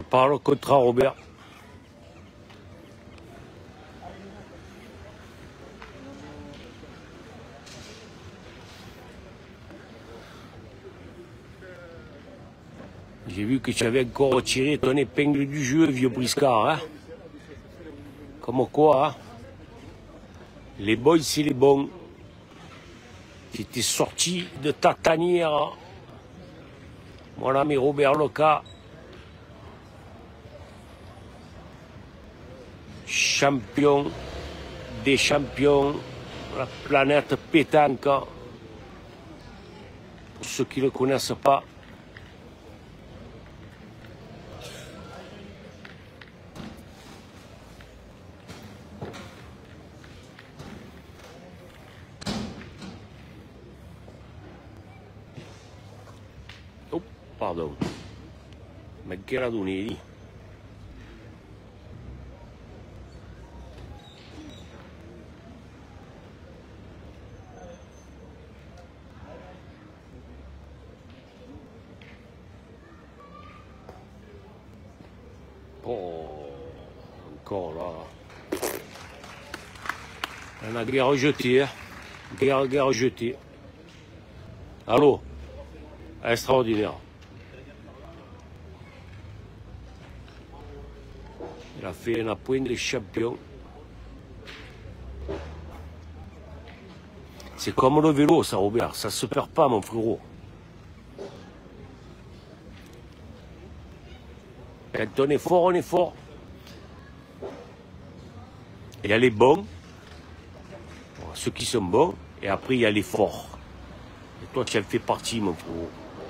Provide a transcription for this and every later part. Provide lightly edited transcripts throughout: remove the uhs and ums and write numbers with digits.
par le contrat, Robert. J'ai vu que tu avais encore retiré ton épingle du jeu, vieux briscard. Hein? Comme quoi, hein? Les boys, c'est les bons. Tu étais sorti de ta tanière. Mon ami Robert Loca. Champion des champions, la planète pétanque. Pour ceux qui ne le connaissent pas. Oh, pardon. Ma Gheradoni. Oh, encore là. On a guerre jetée, hein. Guerre jetée. Allô? Extraordinaire. Il a fait un point de champion. C'est comme le vélo, ça, Robert. Ça se perd pas, mon frérot. Quand on est fort, on est fort. Il y a les bons, ceux qui sont bons, et après il y a les forts. Et toi, tu en fais partie, mon frérot.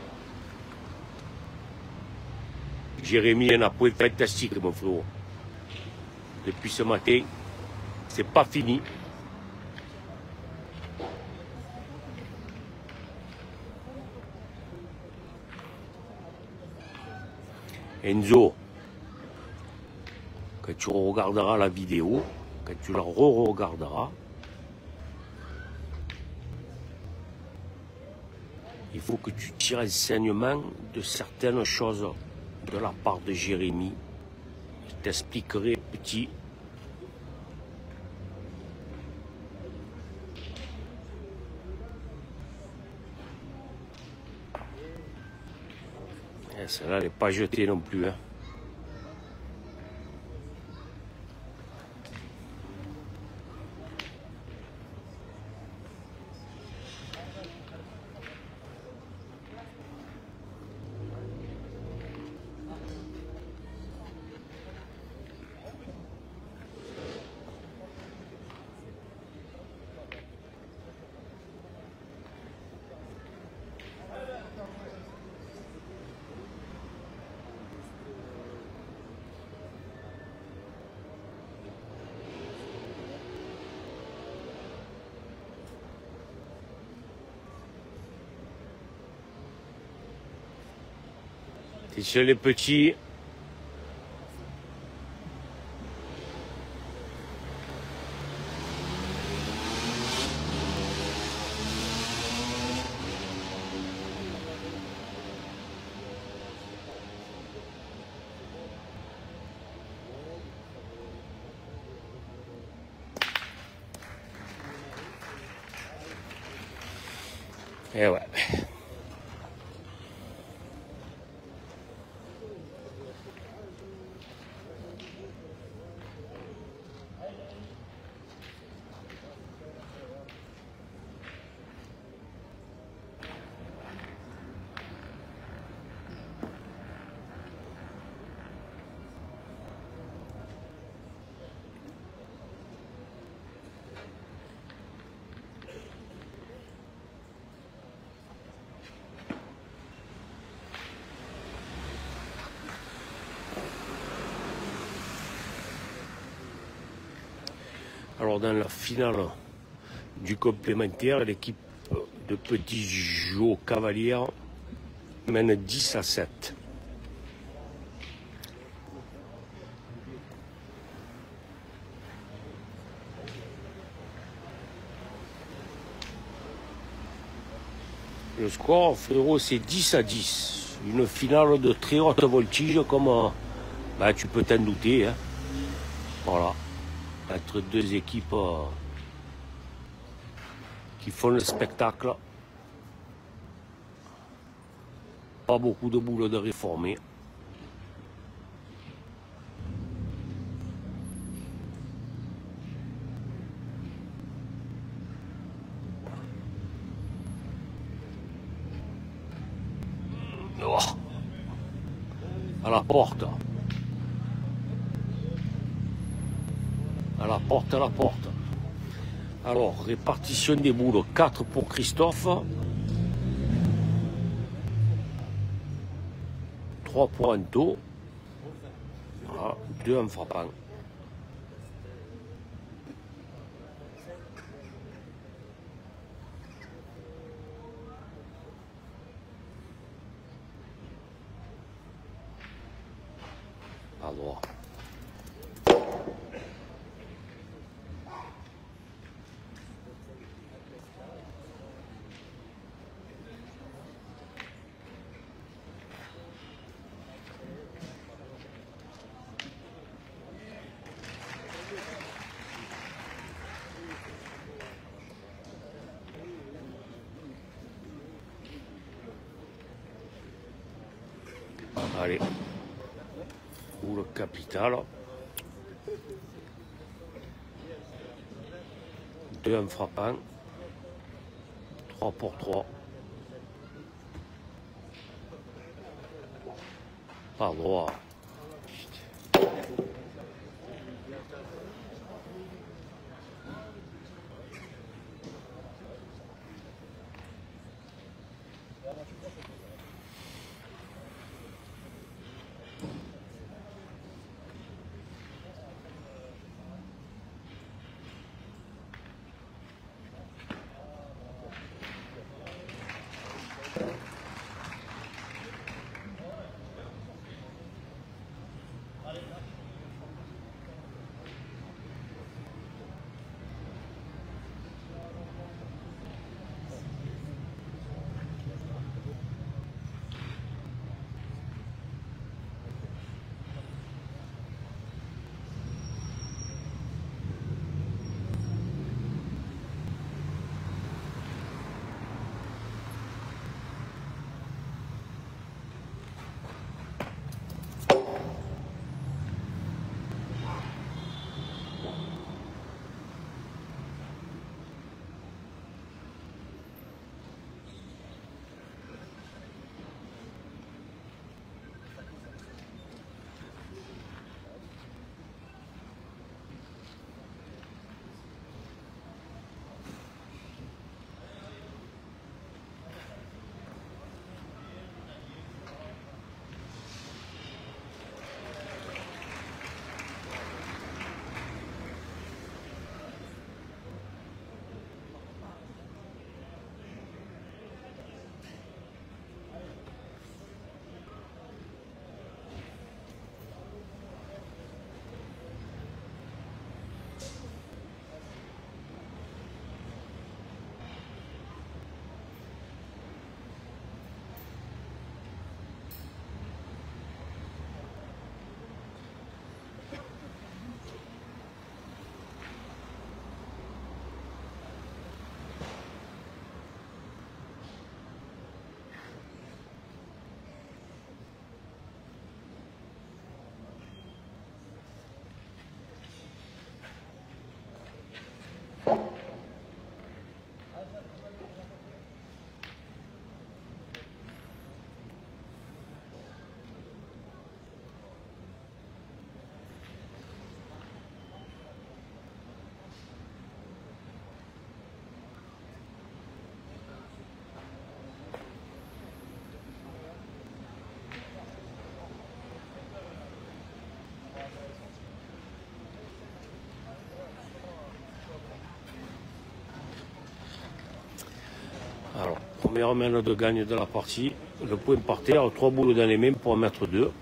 Jérémy a un point fantastique, mon frérot. Depuis ce matin, c'est pas fini. Enzo, quand tu regarderas la vidéo, quand tu la re-regarderas, il faut que tu tires enseignement de certaines choses de la part de Jérémy. Je t'expliquerai, petit. Celle-là, elle n'est pas jetée non plus. Hein. Et chez les petits, eh ouais. Alors dans la finale du complémentaire, l'équipe de Petit Jo Cavalière mène 10-7. Le score, frérot, c'est 10-10. Une finale de très haute voltige comme Ben, tu peux t'en douter. Hein. Voilà. Entre deux équipes qui font le spectacle. Pas beaucoup de boulot de réformer. Oh. À la porte. À la porte, à la porte. Alors, répartition des boules. 4 pour Christophe. 3 pour Anto. Voilà, 2 en frappant. À droite. Allez, boule capitale. 2 en frappant. 3 pour 3. Par droit. Alors, première main de gagne de la partie. Le point par terre, 3 boules dans les mains pour en mettre 2.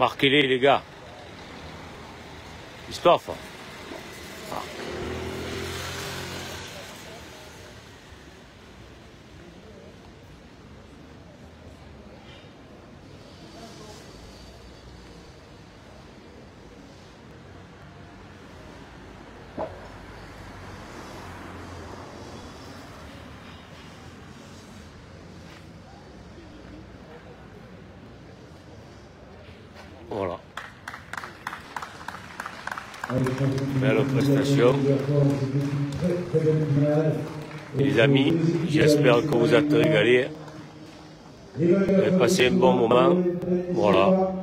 Marquez-les, les gars. Christophe. Voilà. Belle prestation. Et les amis, j'espère que vous êtes régalés. Vous avez passé un bon moment. Voilà.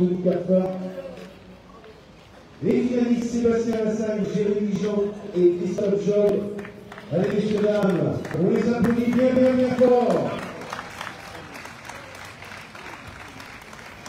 Les finalistes Sébastien Lassagne, Jérémy Jean et Christophe Joy. Allez, messieurs, dames, on les applaudit bien fort.